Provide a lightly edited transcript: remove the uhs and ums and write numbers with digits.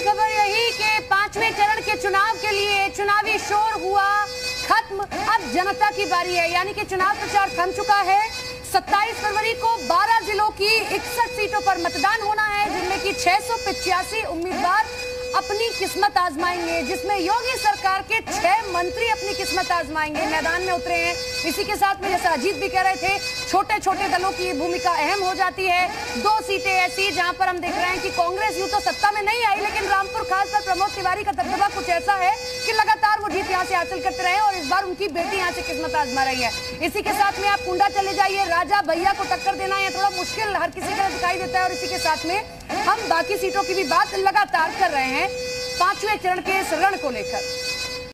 खबर यही कि पांचवें चरण के चुनाव के लिए चुनावी शोर हुआ खत्म। अब जनता की बारी है, यानी कि चुनाव प्रचार थम चुका है। 27 फरवरी को 12 जिलों की 61 सीटों पर मतदान होना है, जिनमें कि 685 उम्मीदवार अपनी किस्मत आजमाएंगे, जिसमें योगी सरकार के 6 मंत्री अपनी किस्मत आजमाएंगे, मैदान में उतरे हैं। इसी के साथ में, जैसा अजीत भी कह रहे थे, छोटे छोटे दलों की भूमिका अहम हो जाती है। 2 सीटें ऐसी जहां पर हम देख रहे हैं कि कांग्रेस यूं तो सत्ता में नहीं आई, लेकिन रामपुर खास पर प्रमोद तिवारी का दबदबा कुछ ऐसा है कि लगातार वो जीत यहाँ से हासिल करते रहे और इस बार उनकी बेटी यहाँ से किस्मत आजमा रही है। इसी के साथ में आप कुंडा चले जाइए, राजा भैया को टक्कर देना यह थोड़ा मुश्किल हर किसी का दिखाई देता है। और इसी के साथ में हम बाकी सीटों की भी बात लगातार कर रहे हैं 5वें चरण के इस रण को लेकर।